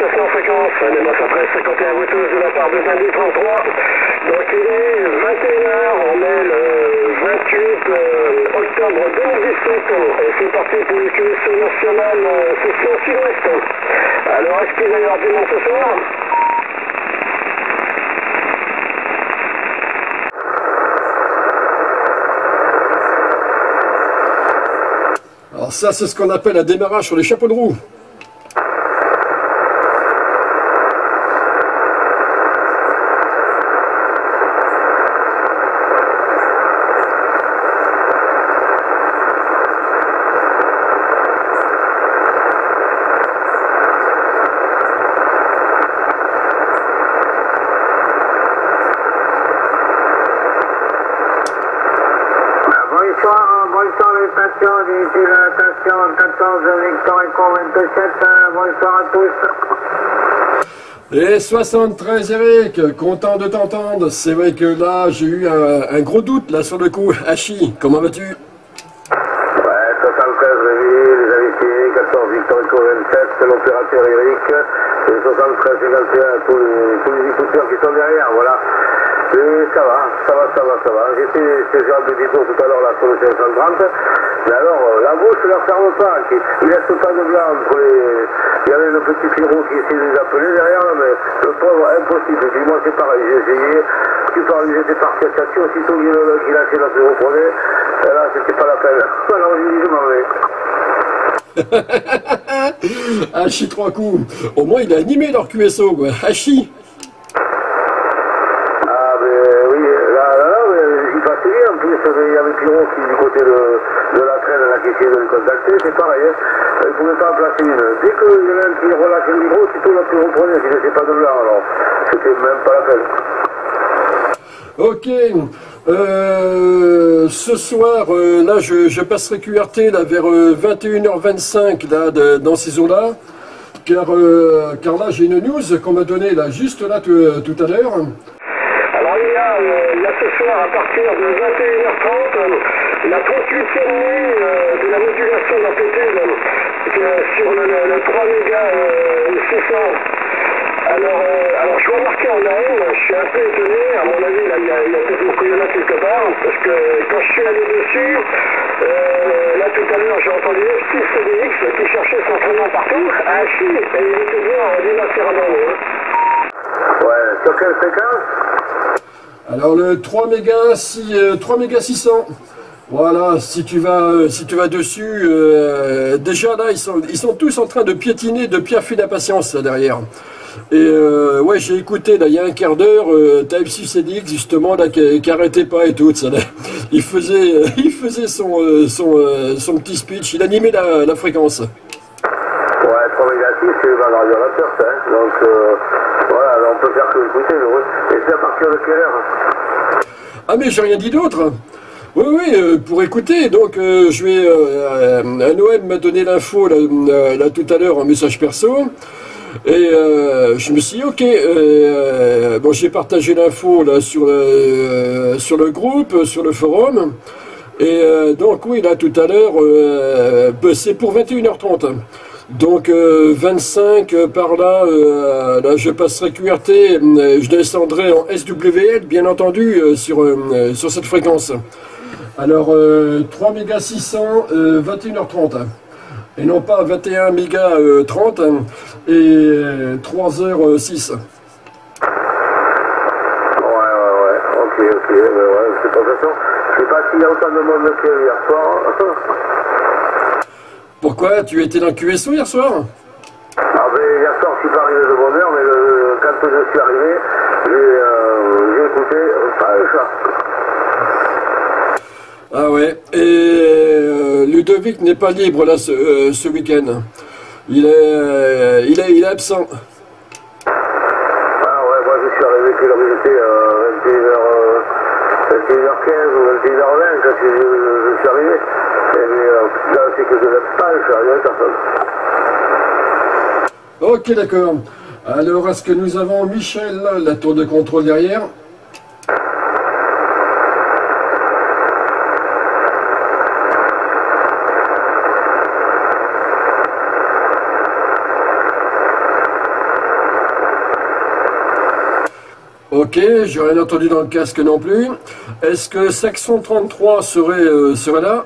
Cessna en fréquence, Nemo 1351 vous tous de la part de Dandy 33. Donc il est 21h, on est le 28 octobre 2017 et c'est parti pour le QSO national section sud-ouest. Alors est-ce qu'il va y avoir du monde ce soir? Alors ça, c'est ce qu'on appelle un démarrage sur les chapeaux de roue. Dilatation 14 Victor Echo 27, bonsoir à tous. Et 73 Eric, content de t'entendre. C'est vrai que là, j'ai eu un gros doute là sur le coup. Hachi, comment vas-tu? Ouais, 73 les amitiés, 14 Victor Echo 27, c'est l'opérateur Eric, et 73 51 tous les écouteurs qui sont derrière, voilà. Et ça va. J'ai fait ce genre de détour tout à l'heure là sur le 530. Mais alors, la bouche ne leur ferme pas. Il laisse pas de blanc entre les... Il y avait le petit Pierrot qui essayait de les appeler derrière, là, mais le pauvre, impossible. Je dis, moi c'est pareil, j'ai essayé. Tu parles, j'étais parti à station, aussitôt qu'il a fait la se reprenait, et là, c'était pas la peine. Alors j'ai dit, je m'en vais. Hachi 3 coups. Au moins, il a animé leur QSO, quoi. Hachi. Il y avait Pierrot qui du côté de la traîne là, qui essayait de le contacter, c'est pareil, hein. Il ne pouvait pas en placer une. Dès qu'il y en a un qui relâchait le micro, c'est tout là qui reprenait, il ne laissait pas de blanc, alors c'était même pas la peine. Ok, ce soir, là je passerai QRT là, vers 21h25 là, dans ces eaux-là, car là j'ai une news qu'on m'a donnée là, juste là tout à l'heure. Alors il y a ce soir à partir de 21h30 la 38e nuit de la modulation d'amplitude sur le 3 méga 600. Alors je vois marqué en AM, je suis un peu étonné, à mon avis là, il y a peut-être une couillonnade quelque part, parce que quand je suis allé dessus, là tout à l'heure j'ai entendu F6 CDX qui cherchait son chemin partout, à Hachi, et il était bien bilatéralement. Ouais, sur quelle fréquence? Alors le 3 mégas 600. Voilà, si tu vas dessus, déjà là ils sont tous en train de piétiner, de piaffer d'impatience là derrière. Et ouais, j'ai écouté là il y a un quart d'heure Type 6 CDX justement là qui arrêtait pas et tout ça. Là. Il faisait son petit speech, il animait la fréquence. Ouais, 3 mégas 6 c'est le bas de radiolateur ça, hein. Donc voilà, on peut faire que écouter le... Et c'est à partir de quelle heure? Ah mais j'ai rien dit d'autre. Oui, pour écouter, donc je vais... Noël m'a donné l'info là tout à l'heure en message perso, et je me suis dit, ok, bon j'ai partagé l'info là sur le groupe, sur le forum, et donc oui, là tout à l'heure, c'est pour 21h30. Donc 25 par là, là je passerai QRT, je descendrai en SWL bien entendu sur cette fréquence. Alors 3 mégas 600, 21h30 et non pas 21 mégas 30 et 3h06. Ouais, ok, ouais, c'est pas façon. Je sais pas s'il y a autant de monde que hier soir. Pourquoi? Tu étais dans le QSO hier soir? Ah ben hier soir je suis pas arrivé de bonne heure, mais quand je suis arrivé, j'ai écouté le chat. Ah ouais, et Ludovic n'est pas libre là ce week-end. Il est absent. Ah ouais, moi je suis arrivé que l'heure il était 21h15 ou 21h20 quand je suis arrivé. Et là c'est que je n'aime pas, je suis arrivé à personne. Ok, d'accord. Alors, est-ce que nous avons Michel, là, la tour de contrôle derrière? Ok, j'ai rien entendu dans le casque non plus. Est-ce que Saxon 33 serait là?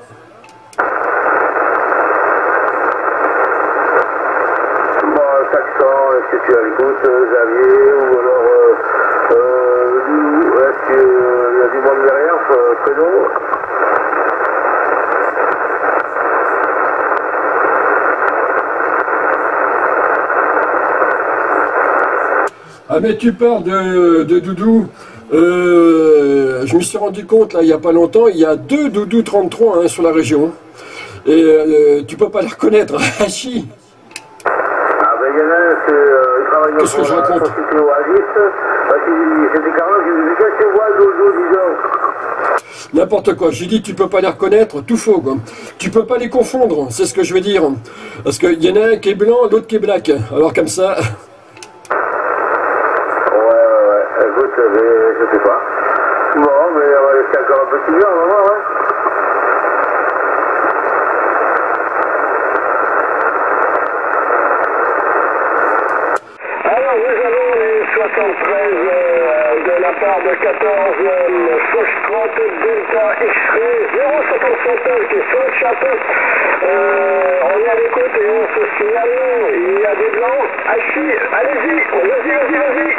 Bon, Saxon, est-ce que tu as l'écoute, Xavier, ou alors, est-ce qu'il y a du monde derrière, prénom? Ah mais tu parles de Doudou, je me suis rendu compte là il n'y a pas longtemps, il y a 2 Doudou 33 hein, sur la région. Et tu peux pas les reconnaître, Hachi. Ah ben il y en a un, il travaille dans la société Oasis, c'était Carlos, il me dit qu'est-ce que tu vois Doudou, dis donc. N'importe quoi, j'ai dit tu peux pas les reconnaître, tout faux quoi. Tu peux pas les confondre, c'est ce que je veux dire. Parce qu'il y en a un qui est blanc, l'autre qui est black. Alors comme ça... Écoute, je sais pas. Bon, mais on va laisser encore un petit peu, on va voir, hein. Alors, nous avons les 73 de la part de 14 Foxtrot Delta X-Ray 067 qui est sur le chat. On est à l'écoute et on se signale. Il y a des blancs. Hachi, allez-y, vas-y.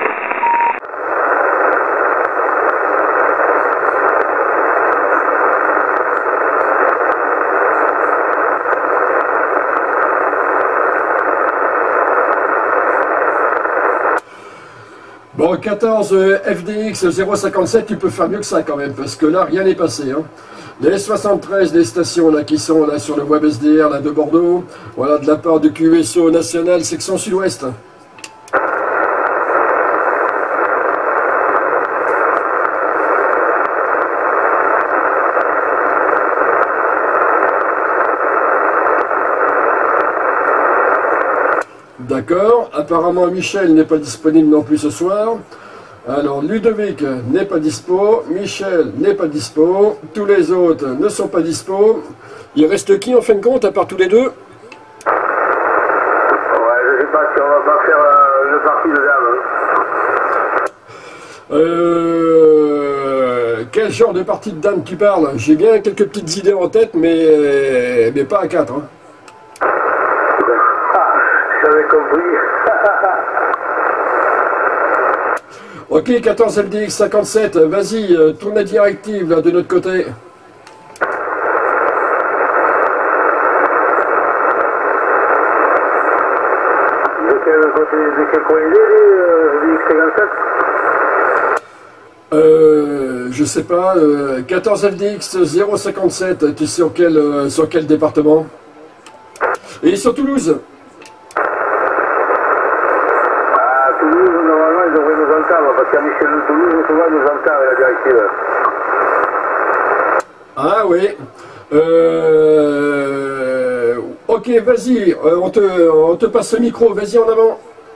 Bon, 14 FDX 057, tu peux faire mieux que ça quand même, parce que là, rien n'est passé. Hein. Les 73 des stations là, qui sont là sur le web SDR là, de Bordeaux, voilà, de la part du QSO national, section sud-ouest. D'accord, apparemment Michel n'est pas disponible non plus ce soir. Alors Ludovic n'est pas dispo, Michel n'est pas dispo, tous les autres ne sont pas dispo. Il reste qui en fin de compte à part tous les deux? Ouais, je sais pas si on va pas faire le parti de dame. Quel genre de partie de dame tu parles? J'ai bien quelques petites idées en tête, mais pas à 4. Hein. J'avais compris. Ok, 14 FDX 57, vas-y, tourne la directive là, de notre côté. De quel côté, de quel coin il est, FDX 57? Je sais pas, 14 FDX 057, tu sais sur quel département? Et sur Toulouse. Normalement, ils devraient nous entendre, parce qu'à Michel de Toulouse, souvent, ils nous entendent la directive. Ah oui. Ok, vas-y, on te passe le micro, vas-y en avant.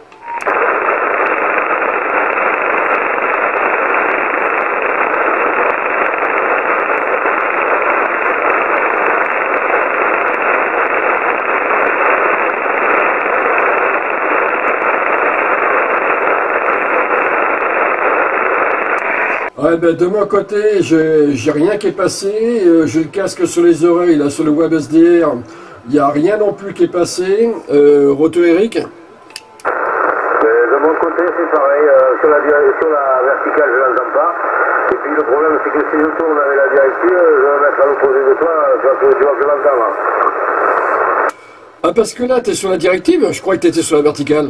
Ouais, ben, de mon côté, j'ai rien qui est passé, j'ai le casque sur les oreilles, là, sur le web SDR, il n'y a rien non plus qui est passé. Roto Eric? De mon côté, c'est pareil, sur la verticale, je l'entends pas. Et puis le problème, c'est que si je tourne avec la directive, je vais me mettre à l'opposé de toi, tu vas plus l'entendre. Ah, parce que là, tu es sur la directive? Je crois que tu étais sur la verticale.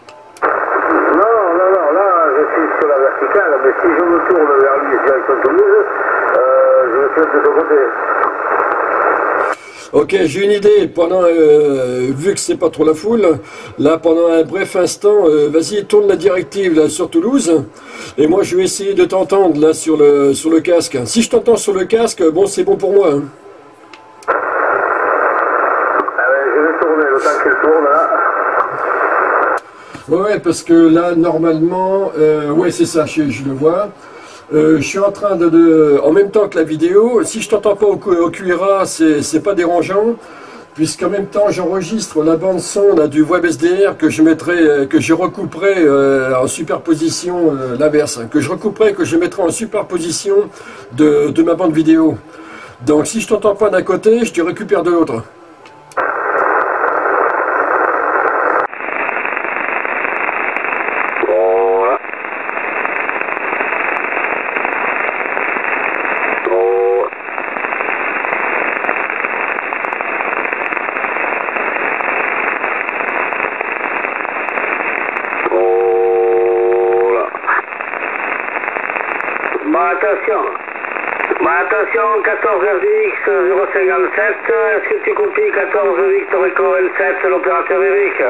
Mais si je me tourne vers lui, direction Toulouse, je me tourne de ton côté. Ok, j'ai une idée. Vu que c'est pas trop la foule, là, pendant un bref instant, vas-y, tourne la directive là, sur Toulouse. Et moi, je vais essayer de t'entendre là sur le casque. Si je t'entends sur le casque, bon, c'est bon pour moi. Hein. Je vais tourner le temps qu'elle tourne là. Ouais, parce que là, normalement, ouais, c'est ça, je le vois. Je suis en train en même temps que la vidéo, si je t'entends pas au QRA, c'est pas dérangeant, puisqu'en même temps j'enregistre la bande son là, du web SDR que je mettrai, que je recouperai en superposition, l'inverse, que je recouperai, que je mettrai en superposition de ma bande vidéo. Donc si je t'entends pas d'un côté, je te récupère de l'autre. Attention, 14 RDX 057, est-ce que tu copies 14 Victor Echo L7, l'opérateur Eric?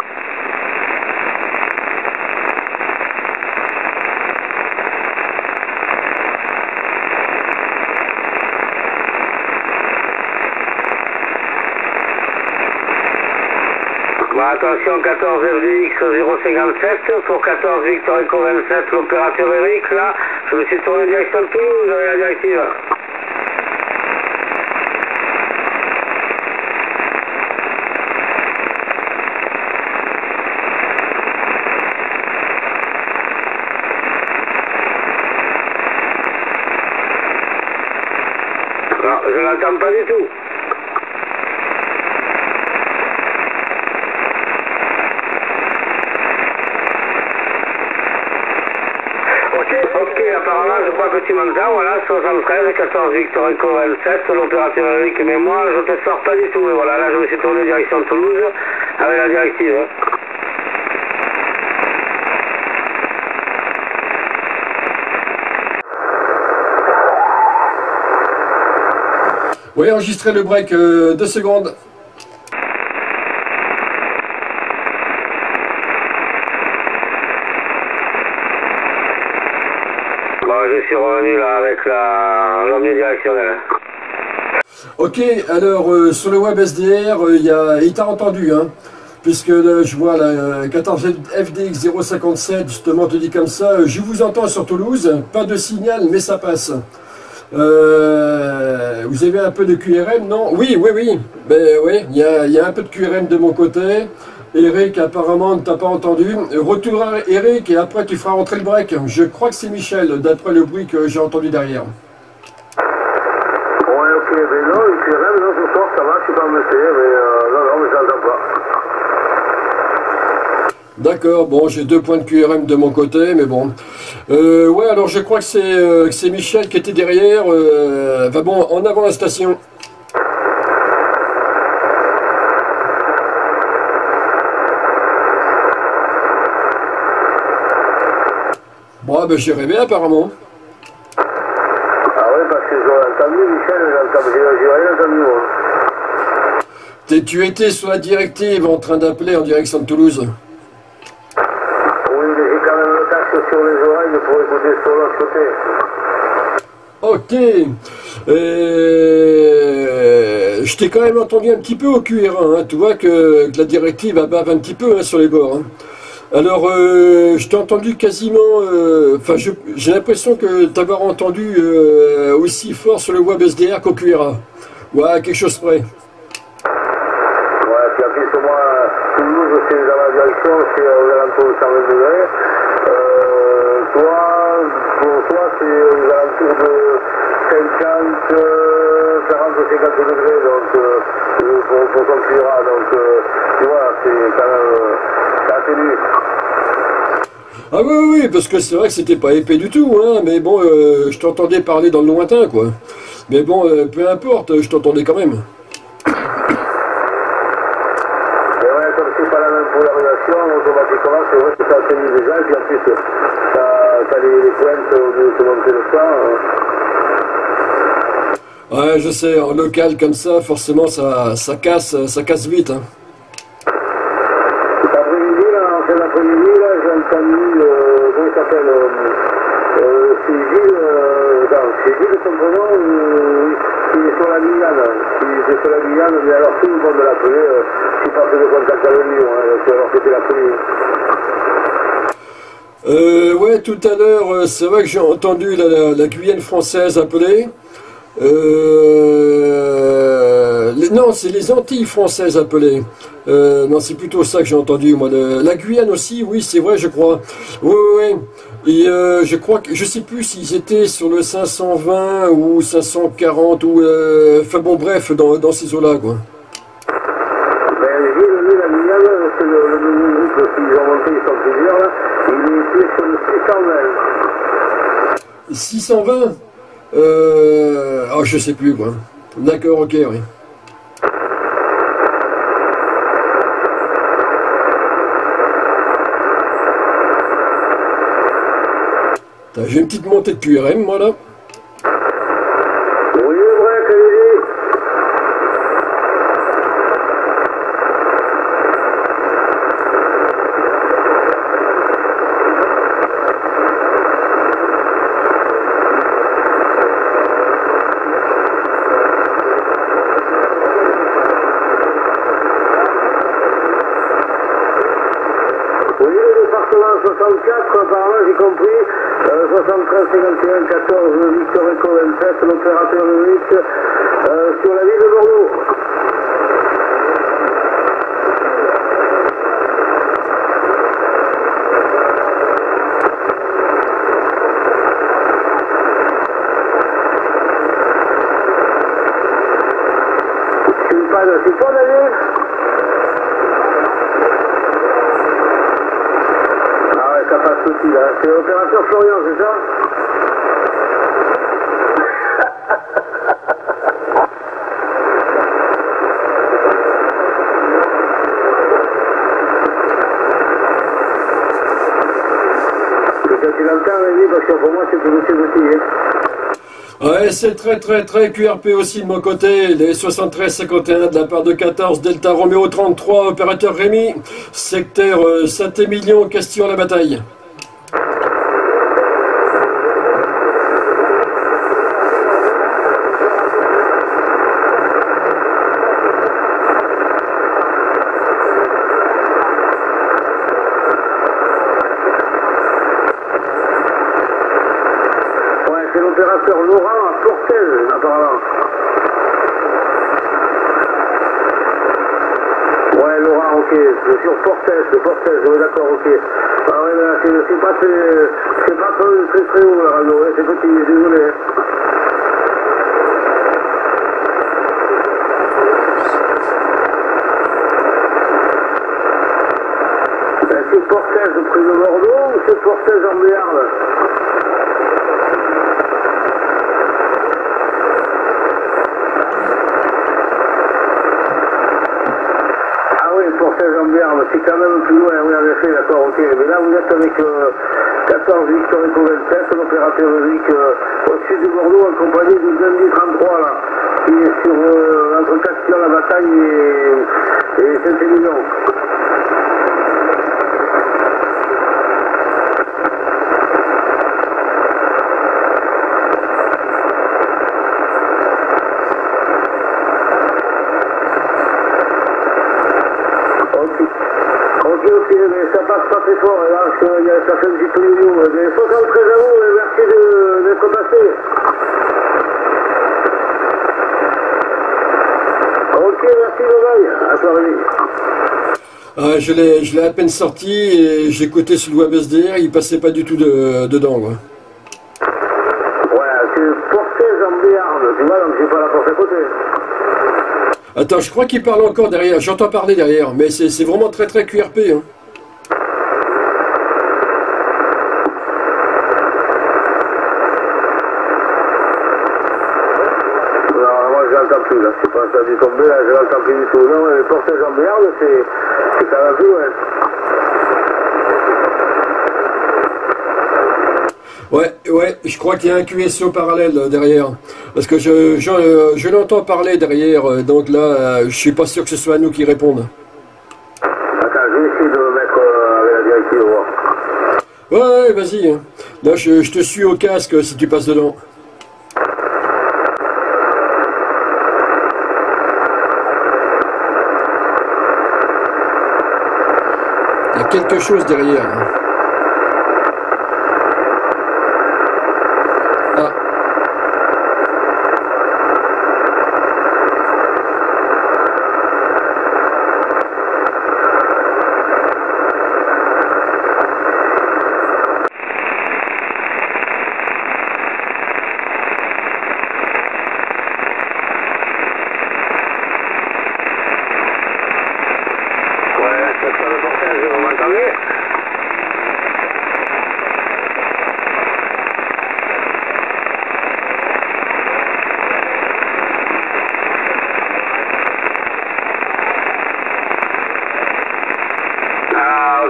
Attention, 14 RDX 057 pour 14 Victor Echo 27, l'opérateur Eric, là, je me suis tourné direction de Toulouse avec la directive. Non, je n'entends pas du tout. Ok, apparemment, je crois que tu m'entends, voilà, 73, 14 Victor Echo L7, l'opérateur Eric, mais moi, je te sors pas du tout, et voilà, là, je me suis tourné direction Toulouse, avec la directive. Oui, enregistrez le break, 2 secondes. Je suis revenu là avec l'omnidirectionnel. Ok, alors sur le web SDR, il t'a entendu, hein, puisque là, je vois la 14 FDX 057, justement, te dit comme ça, je vous entends sur Toulouse, pas de signal, mais ça passe. Vous avez un peu de QRM, non? Oui, ben oui, il y a un peu de QRM de mon côté. Eric, apparemment, ne t'a pas entendu. Retour à Eric et après tu feras rentrer le break. Je crois que c'est Michel, d'après le bruit que j'ai entendu derrière. Ouais, ok, mais non, il fait rien, non, ce soir, ça va, je suis pas embêté, mais non, mais j'entends pas. D'accord, bon, j'ai 2 points de QRM de mon côté, mais bon. Ouais, alors je crois que c'est Michel qui était derrière. Va bon, en avant la station. Bon, ben j'ai rêvé apparemment. Ah ouais, parce que j'ai entendu Michel, j'ai rien entendu moi. Tu étais sur la directive en train d'appeler en direction de Toulouse. Oui, mais j'ai quand même le casque sur les oreilles pour écouter sur l'autre côté. Ok. Je t'ai quand même entendu un petit peu au QR1, hein. Tu vois que la directive abave un petit peu, hein, sur les bords. Hein. Alors, je t'ai entendu quasiment, enfin, j'ai l'impression que t'avoir entendu aussi fort sur le web SDR qu'au QRA. Ouais, quelque chose près. Ouais, puis en plus, moi, Toulouse, c'est dans la direction, c'est aux alentours de 120 degrés. Pour toi, c'est aux alentours de 50, 40 ou 50 degrés, donc, pour ton QRA. Donc, tu vois, c'est quand même, c'est assez nu. Ah oui, parce que c'est vrai que c'était pas épais du tout, hein, mais bon, je t'entendais parler dans le lointain, quoi. Mais bon, peu importe, je t'entendais quand même. Et ouais, comme c'est pas la même polarisation, automatiquement, c'est vrai que ça atténue déjà, et puis en plus, t'as les pointes de te monter le sang. Ouais, je sais, en local comme ça, forcément, ça casse vite, hein. Cet après-midi, là, j'ai entendu, comment il s'appelle, c'est Gilles, son prénom, qui est sur la Guyane, mais alors tout le monde l'appelait, qui passait de contact avec lui, alors c'était l'après-midi. Ouais, tout à l'heure, c'est vrai que j'ai entendu la Guyane française appeler. Non, c'est les Antilles françaises appelées. Non, c'est plutôt ça que j'ai entendu, moi. La Guyane aussi, oui, c'est vrai, je crois. Oui, oui, oui. Et je crois que, je sais plus s'ils étaient sur le 520 ou 540 ou, enfin bon, bref, dans ces eaux-là, quoi. La Guyane, c'est le nouveau groupe qu'ils ont monté, ils sont plusieurs, là. Il est sur le 620. 620 oh, je sais plus, quoi. D'accord, ok, oui. J'ai une petite montée de QRM, moi, là. Oui, vrai, allez-y. Oui, le département 64, par là, j'ai compris. 73 51 14 Victor Eco 27, l'opérateur Loïc sur la ville de Bordeaux. C'est pas Daniel? Ah ouais, ça passe aussi là. C'est l'opérateur Florian, c'est ça? Tu l'entends, Rémi, parce que pour moi, c'est tout aussi. Ouais, c'est très QRP aussi de mon côté. Les 73-51 de la part de 14, Delta Romeo 33, opérateur Rémi, secteur Saint-Émilion, Castillon-la-Bataille. C'est l'opérateur Laurent à Portel, apparemment. Ouais, Laurent, ok. C'est sur Portel, oui, d'accord, ok. Ah ouais, là, c'est pas très haut, la radio, ouais, c'est petit, désolé. C'est Portel près de Bordeaux ou c'est Portel en Béarn? Portage en Béarn, c'est quand même plus loin, oui en effet, d'accord, ok. Mais là vous êtes avec 14 Victor Eco 27, l'opérateur Eric au-dessus de Bordeaux en compagnie du Dundee 33 là, qui est sur entre Castillon-la-Bataille et Saint-Émilion. Ok, mais ça passe pas très fort, là, parce que ça fait un petit peu de nous. 73 à vous, et merci d'être passé. Ok, merci, bye-bye. À soirée. Je l'ai à peine sorti et j'écoutais sur le web SDR, il passait pas du tout dedans, quoi. Ouais, c'est Portage en Béarn, tu vois, donc j'ai pas la porte à côté. Attends, je crois qu'il parle encore derrière, j'entends parler derrière, mais c'est vraiment très QRP, hein. Non, moi je l'entends plus, là, c'est pas ça du tombé, là, je l'entends plus du tout. Non, mais Portage en Béarn, c'est quand même plus loin. Ouais, je crois qu'il y a un QSO parallèle derrière. Parce que je l'entends parler derrière, donc là, je suis pas sûr que ce soit à nous qui répondent. Attends, je vais essayer de me mettre avec la directive, au revoir. Ouais, vas-y. Hein. Là, je te suis au casque si tu passes dedans. Il y a quelque chose derrière. Hein.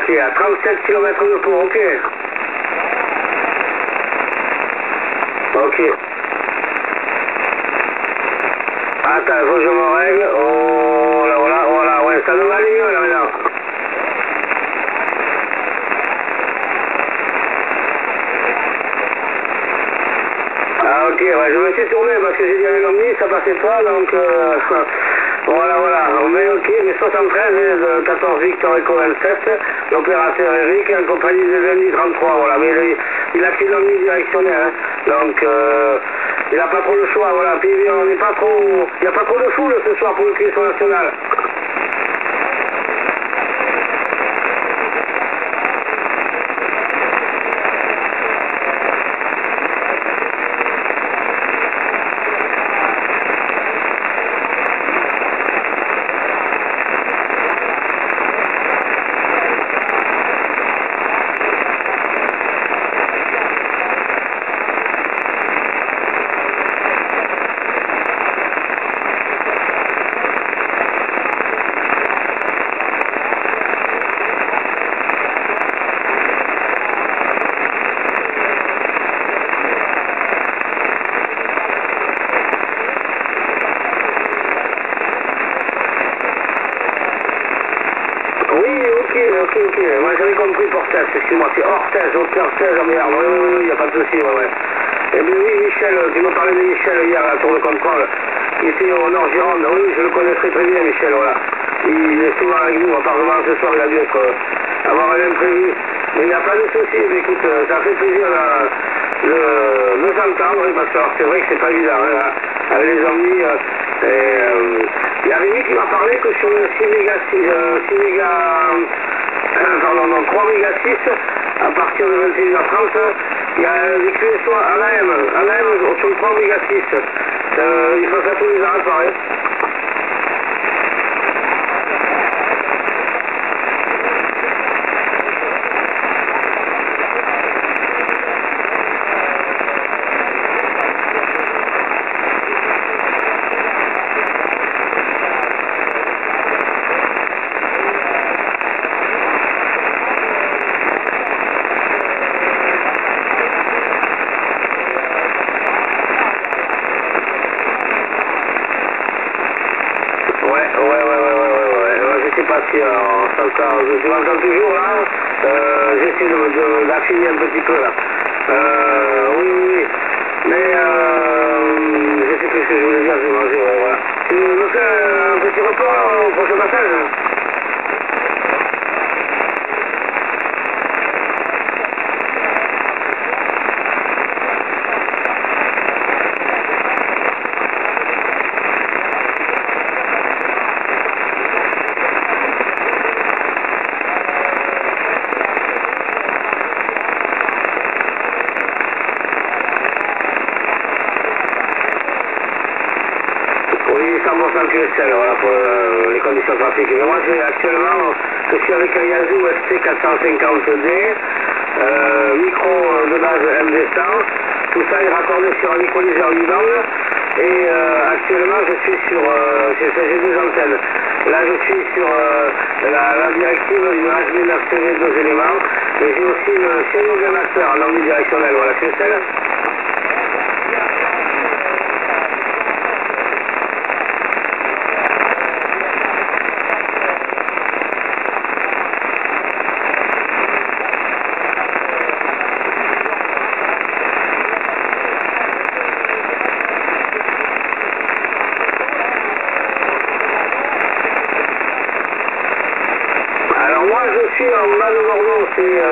Ok, à 37 km de pont, ok. Ok. Attends, faut que je me règle. Oh là, voilà, voilà, ouais, ça devrait aller mieux là maintenant. Ah ok, ouais, je me suis tourné parce que j'ai dit avec l'omni, ça passait pas, donc voilà, voilà. Mais ok, mais 73 et 14 Victor Echo 27, l'opérateur Eric en compagnie des Lundi 33, voilà. Mais il a pris l'omni directionnel, hein, donc il n'a pas trop le choix, voilà. Puis on n'est pas trop, il n'y a pas trop de foule ce soir pour le cuisson national. Ok, moi j'avais compris Portez, excuse-moi, c'est Orthez, Orthez, merde, oui, il n'y a pas de souci, ouais. Eh bien oui, Michel, tu me parlais de Michel hier à la tour de contrôle, il était au Nord-Gironde, oui, je le connais très bien, Michel, voilà. Il est souvent avec nous, apparemment ce soir il a dû avoir un imprévu, mais il n'y a pas de souci, mais écoute, ça fait plaisir de s'entendre, parce que c'est vrai que c'est pas évident, hein, avec les omnis, il y a Rémi qui m'a parlé que sur le 3 méga 6, à partir de 21h30, il y a un véhicule soit à l'AM sur le 3 méga 6. Il faut ça tous les arrêts pareil. Je m'entends toujours là, j'essaie d'affiner un petit peu là. Oui, mais je sais plus ce que je voulais dire, je vais manger, ouais, voilà. Tu me fais un petit repas au prochain passage? Voilà, pour les conditions trafiques. Mais moi, actuellement, je suis avec un Yazoo ST450D, micro de base MD100, tout ça est raccordé sur un micro-liseur 8 bandes, et actuellement, je suis sur, j'ai 2 antennes. Là, je suis sur la directive d'une HB9CV 2 éléments, et j'ai aussi une Xiaomi Master en omnidirectionnel, voilà, c'est celle. Je suis en bas de Bordeaux,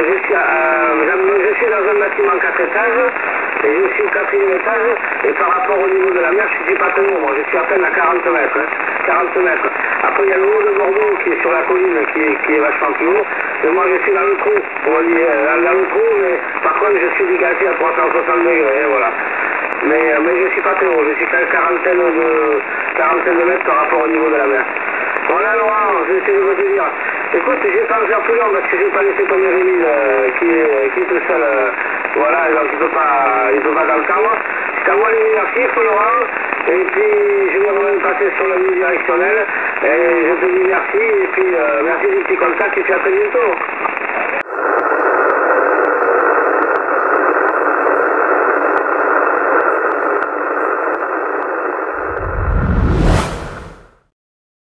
je suis dans un bâtiment 4 étages, et je suis au 4e étage, et par rapport au niveau de la mer, je suis pas très haut, moi je suis à peine à 40 mètres, hein, 40 mètres. Après il y a le haut de Bordeaux qui est sur la colline, qui est vachement plus haut, et moi je suis dans le trou, on dit, dans le trou, mais par contre je suis dégagé à 360 degrés, hein, voilà. Mais je suis pas très haut, je suis qu'à quarantaine de mètres par rapport au niveau de la mer. Voilà Laurent, je vais essayer de te dire. Écoute, je vais pas me faire plus long parce que je vais pas laisser tomber Rémi qui est tout seul, voilà, donc il peut pas t'entendre. Je t'envoie les négatifs Laurent, et puis je vais passer sur le directionnel, et je te dis merci, et puis merci du petit contact, et puis à très bientôt.